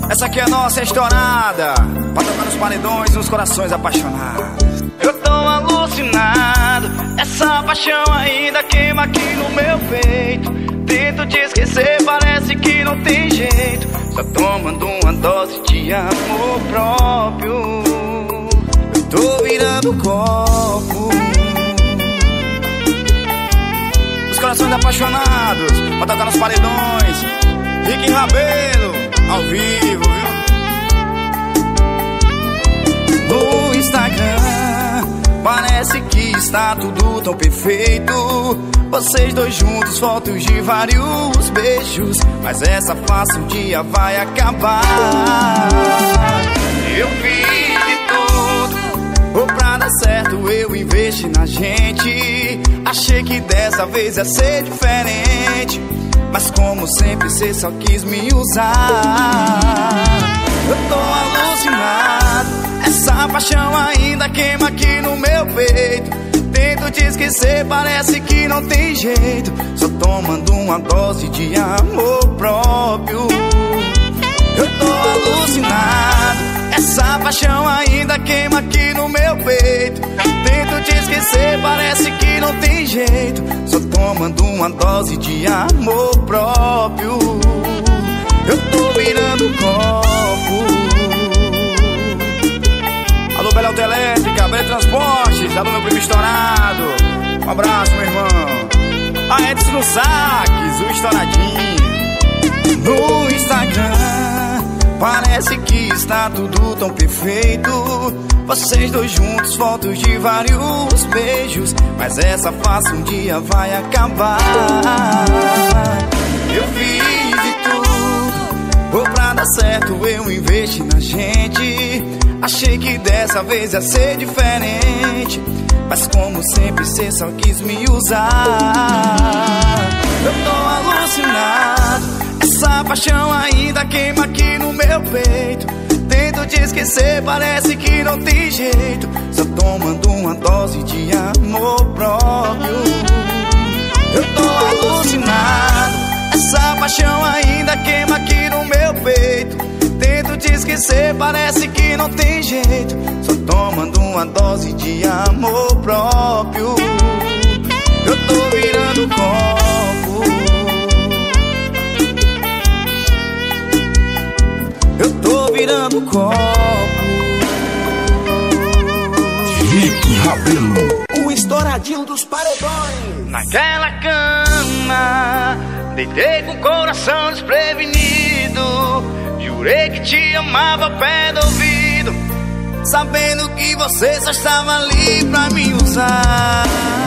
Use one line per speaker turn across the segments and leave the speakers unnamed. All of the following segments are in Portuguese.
Essa aqui é a nossa estourada, pra tocar nos paredões e nos corações apaixonados.
Eu tô alucinado, essa paixão ainda queima aqui no meu peito. Tento te esquecer, parece que não tem jeito. Só tomando uma dose de amor próprio.
Eu tô virando copo, os corações apaixonados, pra tocar nos paredões. Rick Rabelo, ao vivo, viu? No Instagram, parece que está tudo tão perfeito. Vocês dois juntos, fotos de vários beijos. Mas essa farsa um dia vai acabar.
Eu fiz de tudo
pra dar certo, eu investi na gente. Achei que dessa vez ia ser diferente, mas como sempre cê só quis me usar. Eu tô alucinado, essa paixão ainda queima aqui no meu peito. Tento te esquecer, parece que não tem jeito. Só tomando uma dose de amor próprio. Eu tô alucinado, essa paixão ainda queima aqui no meu peito. Tento te esquecer, parece que não tem jeito. Só tomando uma dose de amor próprio. Eu tô virando copo. Alô, Bela Autoelétrica, Bela Transportes, alô, meu primo estourado. Um abraço, meu irmão. A Edson no Saques, o estouradinho. No Instagram, parece que está tudo tão perfeito. Vocês dois juntos, fotos de vários beijos. Mas essa farsa um dia vai acabar. Eu fiz de tudo pra dar certo, eu investi na gente. Achei que dessa vez ia ser diferente, mas como sempre cê só quis me usar. Eu tô alucinado, essa paixão ainda queima aqui no meu peito. Tento te esquecer, parece que não tem jeito. Só tomando uma dose de amor próprio. Eu tô alucinado, essa paixão ainda queima aqui no meu peito. Tento te esquecer, parece que não tem jeito. Só tomando uma dose de amor próprio. Eu tô virando copo. Eu tô virando copo.
Rick Rabelo, o estouradinho dos paredões.
Naquela cama, deitei com o coração desprevenido. Jurei que te amava ao pé do ouvido,
sabendo que você só estava ali pra me usar.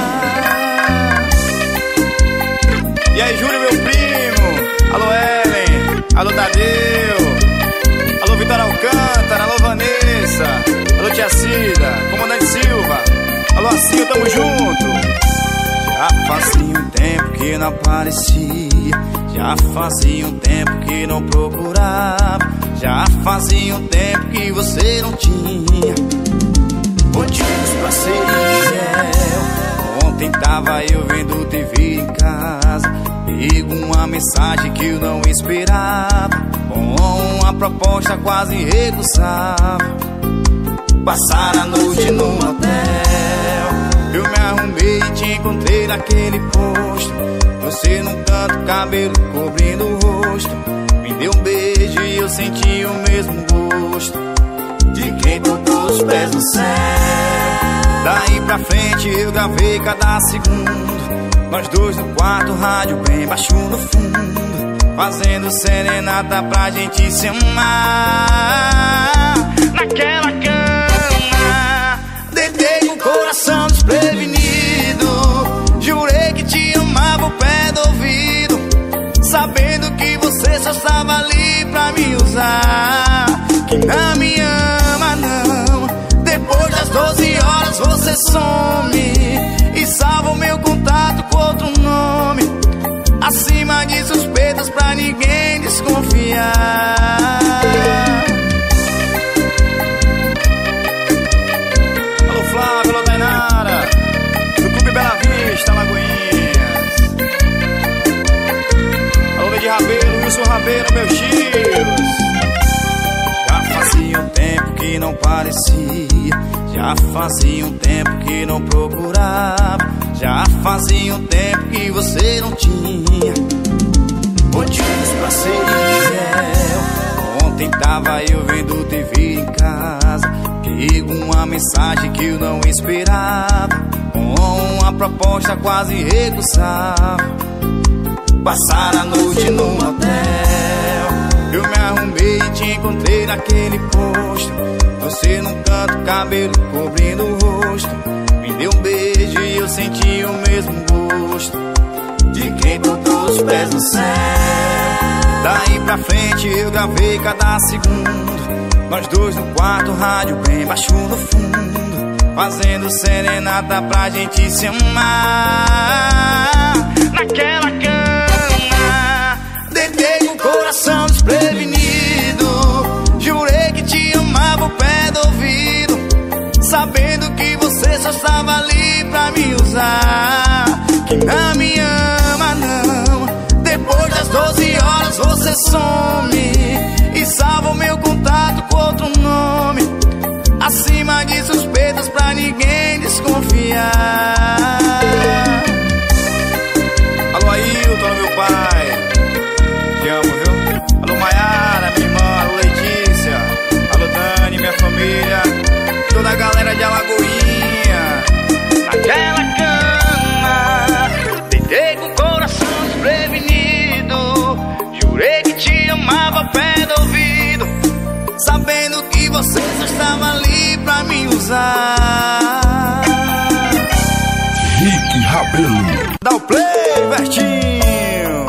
E aí, Júlio, meu primo. Alô, Ellen. Alô, Tadeu. Alô, Vitória Alcântara. Alô, Vanessa. Alô, Tia Cida. Comandante Silva. Alô, Assinho, tamo junto. Já fazia um tempo que não aparecia. Já fazia um tempo que não procurava. Já fazia um tempo que você não tinha motivos pra ser infiel. Ontem tava eu vendo TV em casa, pego uma mensagem que eu não esperava, com uma proposta quase irrecusável. Passar a noite num hotel, eu me arrumei e te encontrei naquele posto. Você num canto, cabelo cobrindo o rosto. Me deu um beijo e eu senti o mesmo gosto de quem tocou os pés no céu. Daí pra frente eu gravei cada segundo, nós dois no quarto, rádio bem baixo no fundo, fazendo serenata pra gente se amar.
naquela cama,
deitei com o coração desprevenido. Jurei que te amava ao pé do ouvido, sabendo que você só estava ali pra me usar. Que não me ama não, depois das 12 horas você some e salva o meu contato com outro nome, acima de suspeitas pra ninguém desconfiar. Alô Flávio, alô Dainara, do Clube Bela Vista, Lagoinhas. Alô Lady Rabelo, Wilson Rabelo, meus tios. que não parecia. Já fazia um tempo que não procurava. Já fazia um tempo que você não tinha motivos pra ser infiel. Ontem tava eu vendo TV em casa, pego uma mensagem que eu não esperava, com uma proposta quase recusável. Passar a noite num hotel, eu me arrumei e te encontrei naquele posto. Você num canto, cabelo cobrindo o rosto. Me deu um beijo e eu senti o mesmo gosto de quem tocou os pés no céu. Daí pra frente eu gravei cada segundo, nós dois no quarto, rádio bem baixo no fundo, fazendo serenata pra gente se amar. Naquela cama, deitei com o coração desprevenido, jurei que te amava ao pé do ouvido, sabendo que você só estava ali pra me usar, que não me ama não. Depois das 12 horas você some e salva o meu contato com outro nome, acima de suspeitas pra ninguém desconfiar. Alô Ailton, meu pai, te amo, viu? Alô Maiara, minha irmã, alô Letícia, alô Dani, minha família, toda a galera de Alagoinha. Naquela cama, deitei com o coração desprevenido, jurei que te amava ao pé do ouvido, sabendo que você só estava ali pra me usar.
Rick Rabelo.
Dá o play, Bertinho.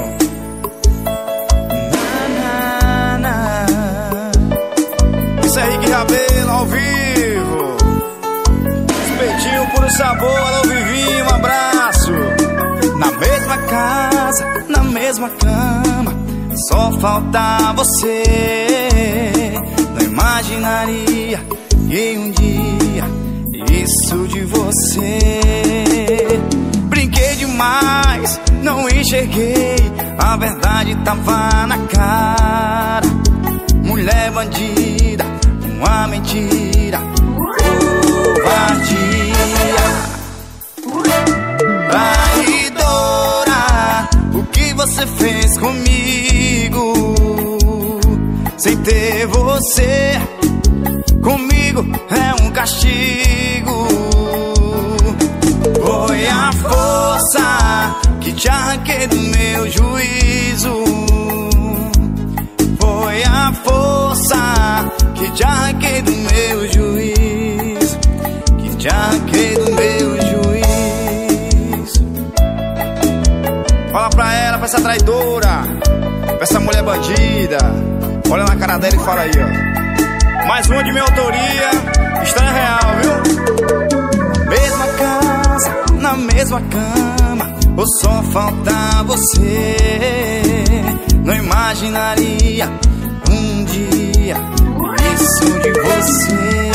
Na. Isso é Rick Rabelo ao vivo. Espetinho, puro sabor, alô Vivinho, um abraço. Na mesma casa, na mesma cama, só falta você. Não imaginaria que um dia isso de você. Brinquei demais, não enxerguei, a verdade tava na cara. Mulher bandida, uma mentira, covardia. Traidora, o que você fez comigo? Sem ter você comigo é um castigo. Foi a força que te arranquei do meu juízo. Foi a força que te arranquei do meu juízo, que te arranquei do meu juízo. Fala pra ela, pra essa traidora, pra essa mulher bandida. Olha na cara dela e fala aí, ó. Mais uma de minha autoria, história real, viu? Na mesma casa, na mesma cama, ou só falta você. Não imaginaria um dia isso de você.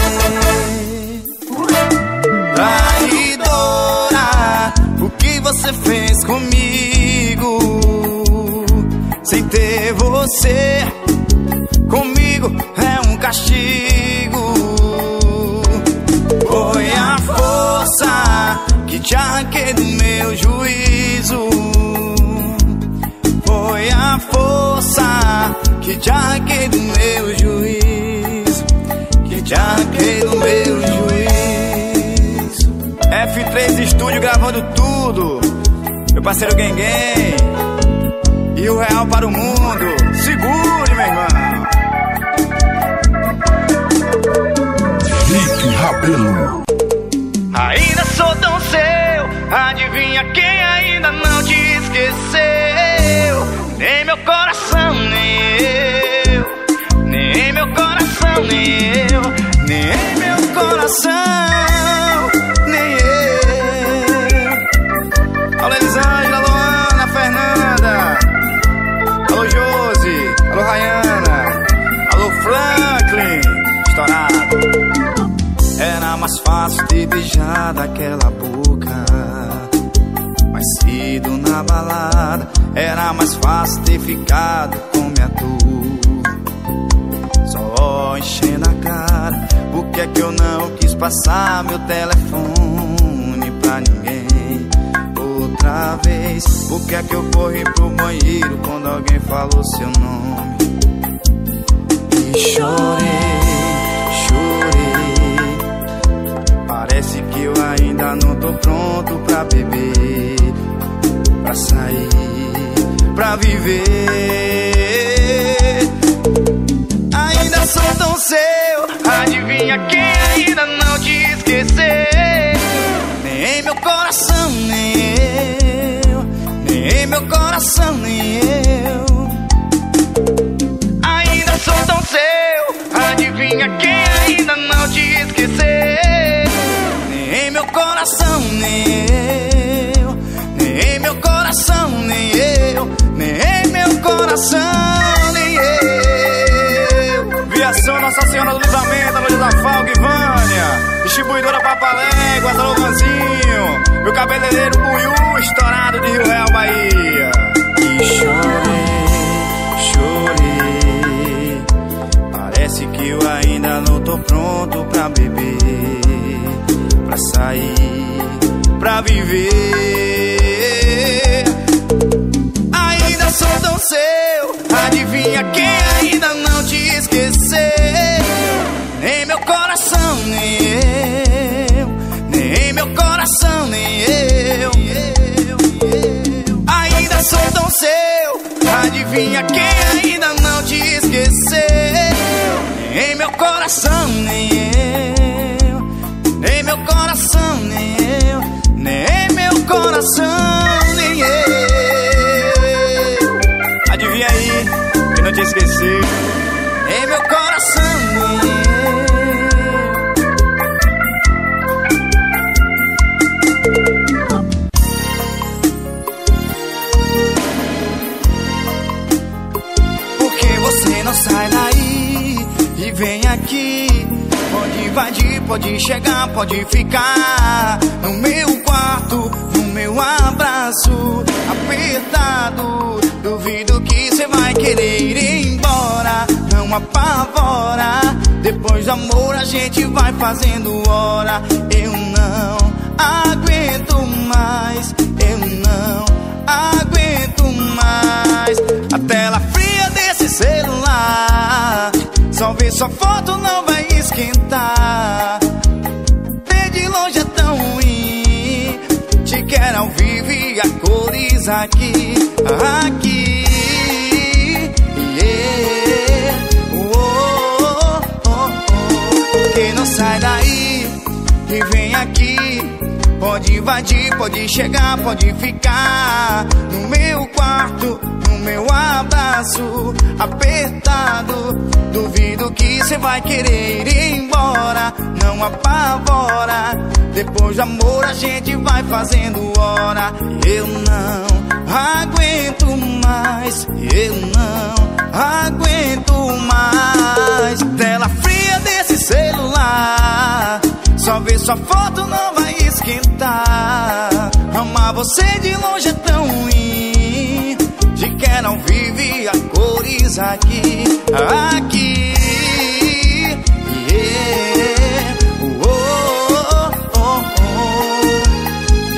Traidora, o que você fez comigo? Sem ter você comigo é um castigo. Foi a força que te arranquei do meu juízo. Foi a força que te arranquei do meu juízo, que te arranquei do meu juízo. F3 Estúdio gravando tudo, meu parceiro Gengen e o real para o mundo. Segure, meu irmão.
Rick Rabelo.
Ainda sou tão seu, adivinha quem ainda não te esqueceu? Nem meu coração, nem eu. Nem meu coração, nem eu. Nem meu coração, nem eu. Alô Elisângela, alô Ana, Fernanda, alô Josi, alô Rayana, alô Franklin, estourado. Era mais fácil ter beijado aquela boca mais cedo na balada. Era mais fácil ter ficado com minha dor, só enchendo a cara.
passar meu telefone pra ninguém. Outra vez, por que é que eu corri pro banheiro quando alguém falou seu nome? E chorei, chorei. Parece que eu ainda não tô pronto pra beber, pra sair, pra viver. Ainda sou tão seu,
adivinha quem ainda não te esqueceu?
nem meu coração, nem eu, nem meu coração, nem eu.
Ainda sou tão seu, adivinha quem ainda não te esqueceu?
Nem meu coração, nem eu, nem meu coração, nem eu, nem meu coração, nem eu.
Viação Nossa Senhora do Livramento, Loja da Falga e Vânia, distribuidora Papaléguas, alô Vanzinho, meu cabeleireiro Buiú, estourado de Rio Real, Bahia.
E chorei, chorei. Parece que eu ainda não tô pronto pra beber, pra sair, pra viver. Ainda sou tão seu, adivinha quem ainda não te esqueceu? Nem meu coração, nem eu, nem meu coração, nem eu. Ainda sou tão seu, adivinha quem ainda não te esqueceu? Nem meu coração, nem eu, nem meu coração, nem eu, nem meu coração, nem eu.
Adivinha aí, que não te esqueci.
Nem meu coração, nem eu. Por que você não sai daí e vem aqui? Pode invadir, pode chegar, pode ficar no meu quarto, no meu abraço apertado. Duvido que cê vai querer ir embora, não apavora. Depois do amor a gente vai fazendo hora. Eu não aguento mais, eu não aguento mais. A tela fria desse celular, só ver sua foto não vai esquentar. Ver de longe é tão ruim, te quero ao vivo e a cores aqui, aqui. Yeah. Oh, oh, oh. Que não sai daí e vem aqui. Pode invadir, pode chegar, pode ficar no meu quarto, no meu abraço apertado. Duvido que cê vai querer ir embora, não apavora. Depois do amor a gente vai fazendo hora. Eu não aguento mais, eu não aguento mais. Tela fria desse celular, só ver sua foto não vai esquentar. Amar você de longe é tão ruim, te quero ao vivo e a cores aqui, aqui. Yeah. Oh, oh, oh, oh.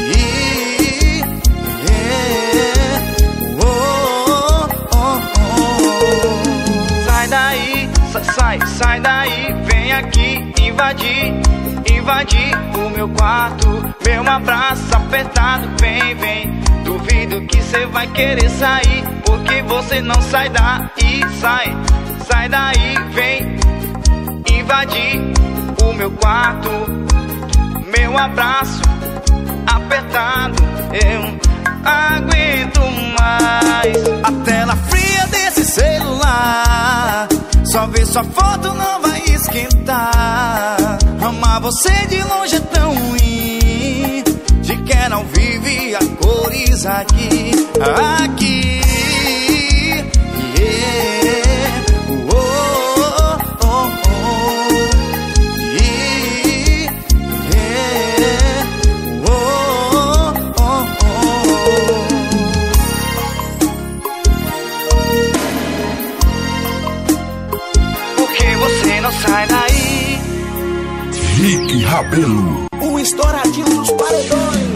Yeah. Oh, oh, oh.
Sai daí, sai daí, vem aqui invadir, invadir o meu quarto, meu abraço apertado, vem, vem. Duvido que cê vai querer sair, porque você não sai daí, sai daí, vem invadir o meu quarto, meu abraço apertado, eu não aguento mais.
A tela fria desse celular, só ver sua foto não vai esquentar. Amar você de longe é tão ruim, te quero ao vivo e a cores aqui, aqui. Yeah. Oh, oh, oh, oh. Yeah. Oh, oh, oh.
Por que você não sai daí?
Henrique Rabelo,
o estouradinho dos paredões.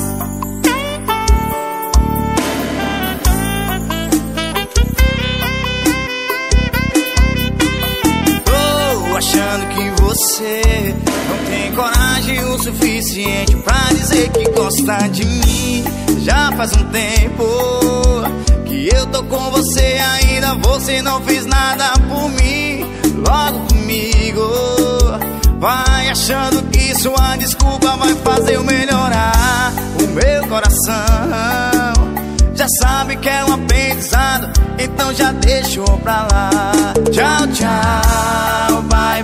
Tô achando que você não tem coragem o suficiente pra dizer que gosta de mim. Já faz um tempo que eu tô com você, ainda você não fez nada por mim. Logo comigo, vai achando que sua desculpa vai fazer eu melhorar. O meu coração já sabe que é um aprendizado, então já deixou pra lá. Tchau, tchau, bye,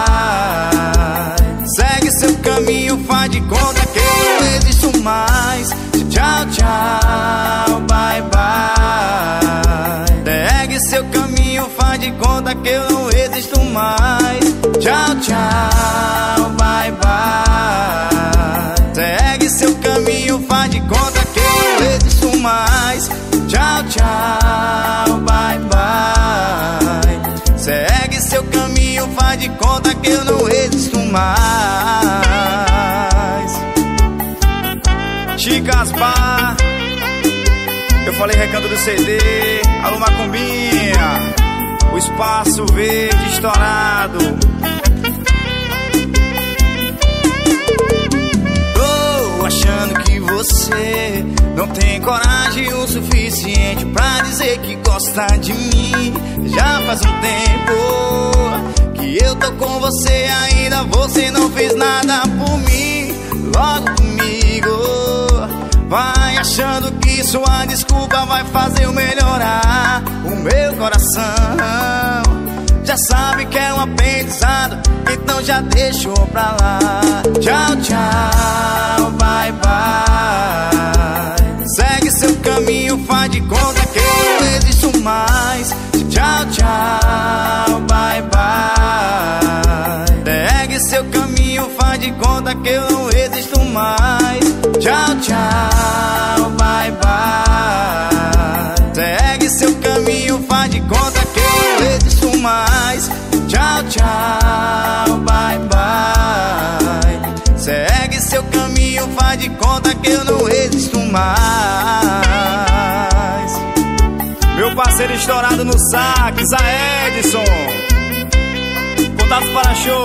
bye. Segue seu caminho, faz de conta que eu não existo mais. Tchau, tchau, bye, bye. Segue seu caminho, faz de conta que eu não existo mais. Tchau, tchau, bye, bye. Segue seu caminho, faz de conta que eu não existo mais. Tchau, tchau, bye, bye. Segue seu caminho, faz de conta que eu não existo mais. Chicas Bar, eu falei Recanto do CD. Alô Macumbinha, o Espaço Verde estourado. Tô achando que você não tem coragem o suficiente pra dizer que gosta de mim. Já faz um tempo que eu tô com você, ainda você não fez nada por mim. Logo comigo, vai achando que sua desculpa vai fazer eu melhorar. O meu coração já sabe que é um aprendizado, então já deixou pra lá. Tchau, tchau, bye, bye. Segue seu caminho, faz de conta que eu não existo mais. Tchau, tchau, bye, bye. Segue seu caminho, faz de conta que eu não existo mais. Tchau, tchau, bye, bye. Segue seu caminho, faz de conta que eu não existo mais. Tchau, tchau, bye, bye. Segue seu caminho, faz de conta que eu não existo mais.
Meu parceiro estourado no sax, a Edson. Contatos para show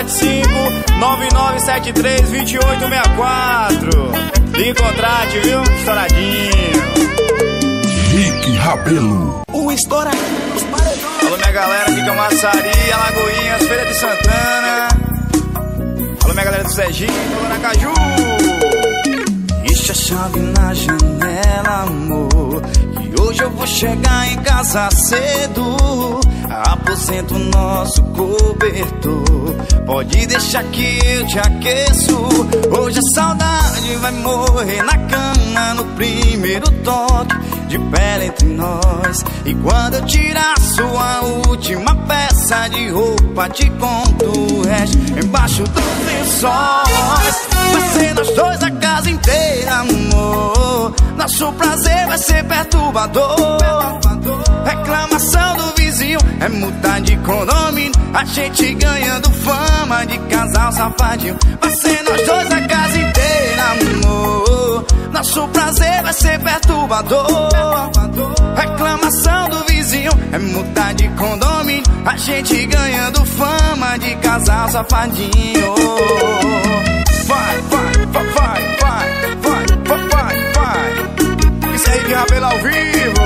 075-9973-2864. Ligue e contrate, viu? Estouradinho.
Henrique Rabelo,
O estouradinho dos paredões.
Alô minha galera de Camaçari, Alagoinhas, Feira de Santana. Alô minha galera do Sergipe, Aracaju.
Deixa a chave na janela, amor, que hoje eu vou chegar em casa cedo. Aposento nosso cobertor, pode deixar que eu te aqueço. Hoje a saudade vai morrer na cama no primeiro toque de pele entre nós. E quando eu tirar sua última peça de roupa, te conto o resto embaixo dos lençóis. Vai ser nós dois a casa inteira, amor. Nosso prazer vai ser perturbador. Reclamação do vizinho é multa de condomínio, a gente ganhando fama de casal safadinho. Vai ser nós dois a casa inteira, amor. Nosso prazer vai ser perturbador. Reclamação do vizinho é multa de condomínio, a gente ganhando fama de casal safadinho.
Vai, vai, vai, vai, vai, vai, vai, vai. Isso aí de Rabelo ao vivo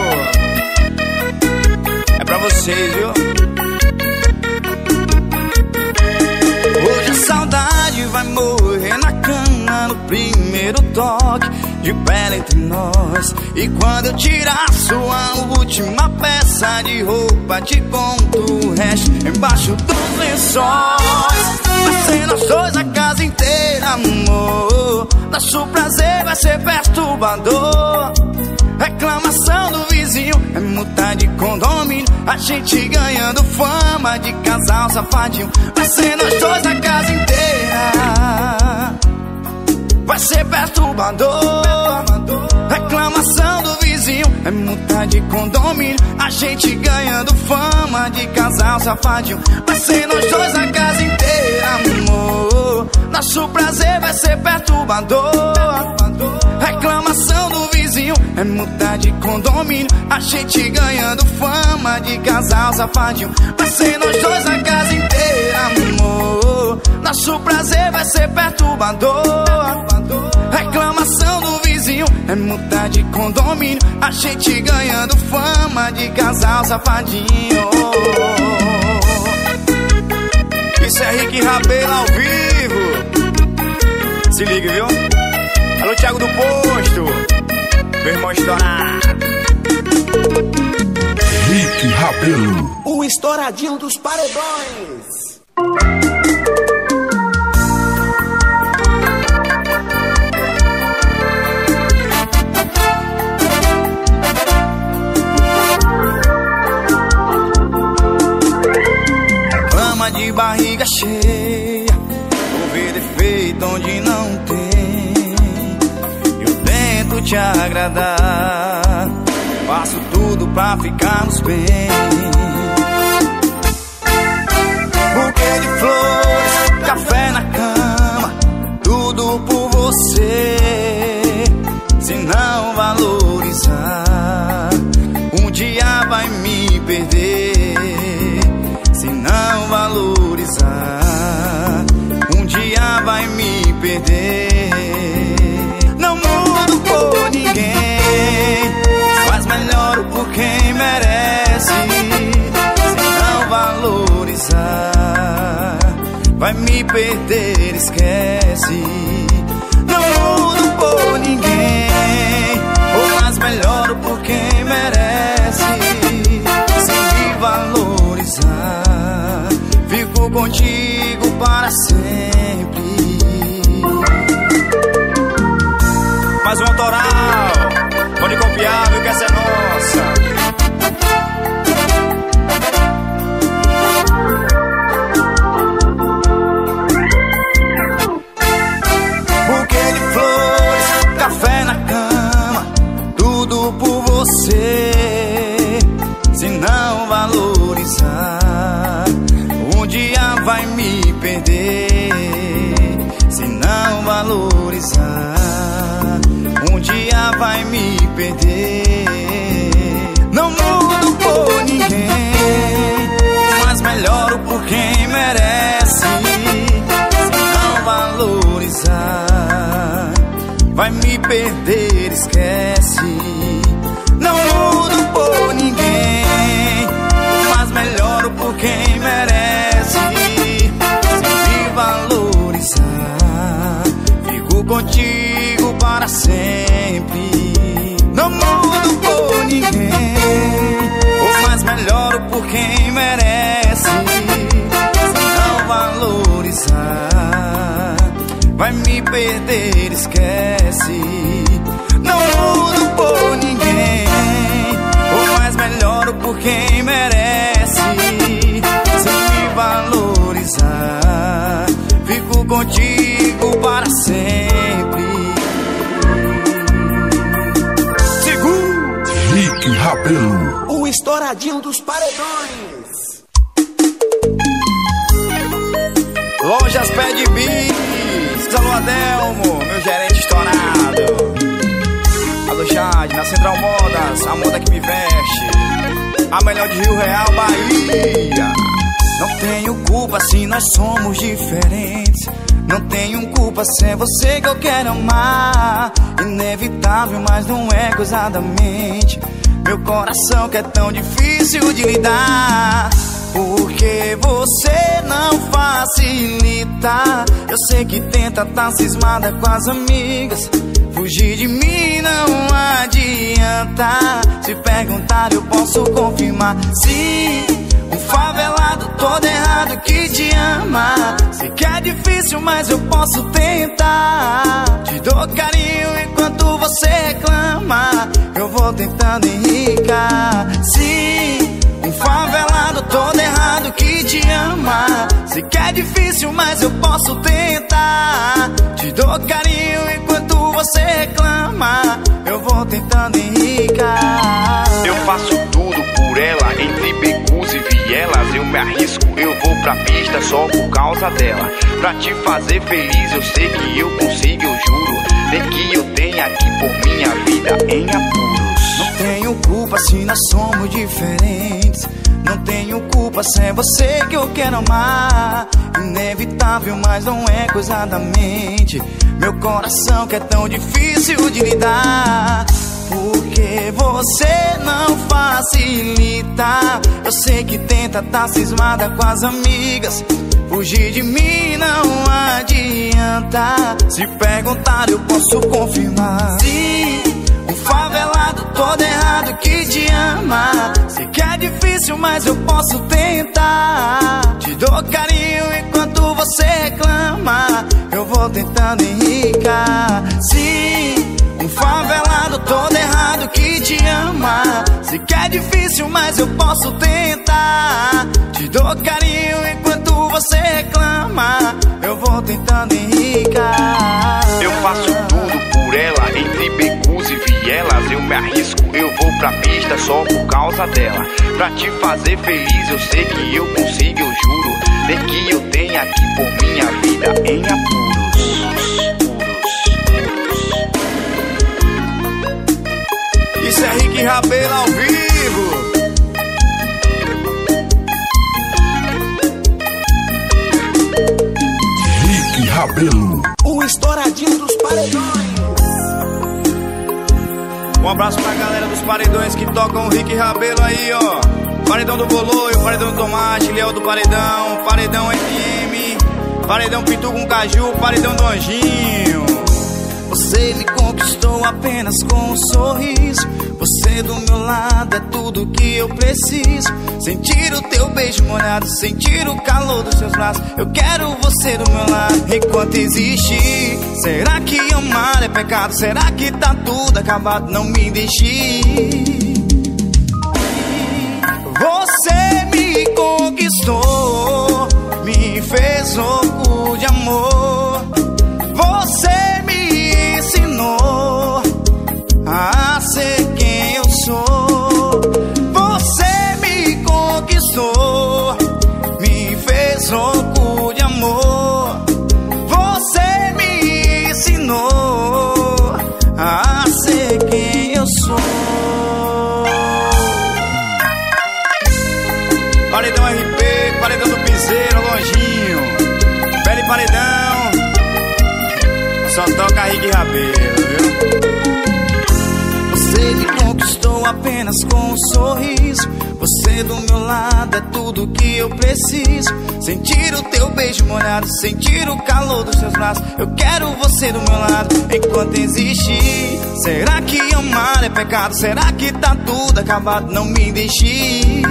é pra vocês, viu?
Hoje a saudade vai morrer na cama no primeiro toque de pele entre nós. E quando eu tirar sua última peça de roupa, te conto o resto embaixo dos lençóis. Vai ser nós dois a casa inteira, amor. Nosso prazer vai ser perturbador. Reclamação do vizinho é multa de condomínio, a gente ganhando fama de casal safadinho. Vai ser nós dois a casa inteira, vai ser perturbador. Reclamação do vizinho é multa de condomínio, a gente ganhando fama de casal safadinho. Vai ser nós dois a casa inteira, amor. Nosso prazer vai ser perturbador. Reclamação do vizinho é multa de condomínio. A gente ganhando fama de casal safadinho. Vai ser nós dois a casa inteira, amor. Nosso prazer vai ser perturbador. Reclamação do vizinho é multa de condomínio. A gente ganhando fama de casal safadinho.
Isso é Rick Rabelo ao vivo. Se liga, viu? Alô, Thiago do Posto, meu irmão estourado.
Rick Rabelo,
o estouradinho dos paredões.
Fama de barriga cheia, vou ver defeito onde não tem. Eu tento te agradar, faço tudo pra ficarmos bem. Buquê de flores, café na cama, tudo por você. Se não valorizar, um dia vai me perder. Se não valorizar, um dia vai me perder. Não mudo por ninguém, faz melhor por quem merece. Se não valorizar, vai me perder, esquece. Não mudo por ninguém, faz melhor por quem merece. Se me valorizar, fico contigo para sempre.
Mais um autoral, pode copiar, viu, que essa é nossa.
Buquê de flores, café na cama, tudo por você. Se não valorizar, um dia vai me perder. Se não valorizar, um dia vai me perder. Não mudo por ninguém, mas melhoro por quem merece. Se não valorizar, vai me perder, esquece. Não mudo por ninguém, mas melhoro por quem merece. Se me valorizar, fico contigo para sempre. Não mudo por ninguém, mas melhoro por quem merece. Se não valorizar, vai me perder, esquece. Não mudo por ninguém, mas melhoro por quem merece. Se me valorizar, fico contigo para sempre.
Rick Rabelo,
o estouradinho dos paredões.
Lojas Pé de Bis, alô Adelmo, meu gerente estourado. Alô Jade, na Central Modas, a moda que me veste. A melhor de Rio Real, Bahia.
Não tenho culpa se nós somos diferentes. Não tenho culpa se é você que eu quero amar. Inevitável, mas não é gozadamente. Meu coração que é tão difícil de lidar. Porque você não facilita. Eu sei que tenta tá cismada com as amigas. Fugir de mim não adianta. Se perguntar eu posso confirmar. Sim, um favelado todo errado que te ama. Sei que é difícil, mas eu posso tentar. Te dou carinho enquanto você reclama. Eu vou tentando enricar. Sim, um favelado todo errado que te ama. Sei que é difícil, mas eu posso tentar. Te dou carinho enquanto você reclama. Eu vou tentando enricar.
Eu faço tudo por ela, entre becos e
vielas eu me arrisco, eu vou pra pista só por causa dela. Pra te fazer feliz eu sei que eu consigo, eu juro. Nem que eu tenha aqui por minha vida em apuros.
Não tenho culpa se nós somos diferentes. Não tenho culpa se é você que eu quero amar. Inevitável, mas não é coisa da mente. Meu coração que é tão difícil de lidar. Porque você não facilita. Eu sei que tenta tá cismada com as amigas. Fugir de mim não adianta. Se perguntar eu posso confirmar. Sim, um favelado todo errado que te ama. Sei que é difícil, mas eu posso tentar. Te dou carinho enquanto você reclama. Eu vou tentando enricar. Sim, um favelado todo errado que te ama. Sei que é difícil, mas eu posso tentar. Te dou carinho enquanto você reclama. Eu vou tentando enricar.
Eu faço tudo por ela, entre becos e vielas eu me arrisco, eu vou pra pista só por causa dela. Pra te fazer feliz eu sei que eu consigo, eu juro. Nem que eu tenha aqui por minha vida em apuros.
Isso é Rick Rabelo ao vivo.
Rick Rabelo,
O estouradinho dos paredões.
Um abraço pra galera dos paredões que tocam o Rick Rabelo aí, ó. Paredão do Boloio, Paredão do Tomate, Léo do Paredão, Paredão FM, Paredão Pitu com Caju, Paredão do Anjinho. Você me conquistou apenas com um sorriso. Você do meu lado é tudo que eu preciso. Sentir o teu beijo molhado, sentir o calor dos seus braços. Eu quero você do meu lado enquanto existir. Será que amar é pecado? Será que tá tudo acabado? Não me deixe. Você me conquistou, me fez louco de amor. Você me ensinou a ser quem eu sou. Você me conquistou, me fez louco de amor. Você me ensinou a ser quem eu sou. Paredão RP, Paredão do Piseiro, Longinho, Belo e Paredão. Só toca Rick Rabelo, viu? Você me conquistou apenas com um sorriso. Você do meu lado é tudo que eu preciso. Sentir o teu beijo molhado, sentir o calor dos seus braços. Eu quero você do meu lado enquanto existir. Será que amar é pecado? Será que tá tudo acabado? Não me deixe.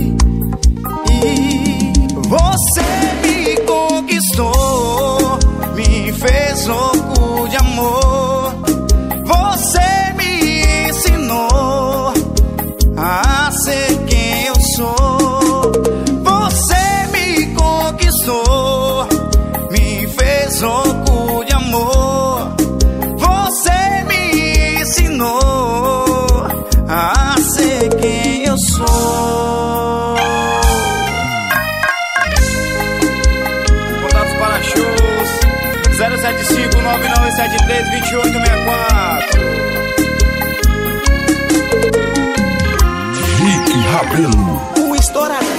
Você me conquistou, me fez louco de amor. Você me ensinou a ser quem eu sou. Você me conquistou, me fez louco de amor. Você me ensinou a ser quem eu sou. Contatos para shows 075-9973-2864.
Rick Rabelo,
O estouradinho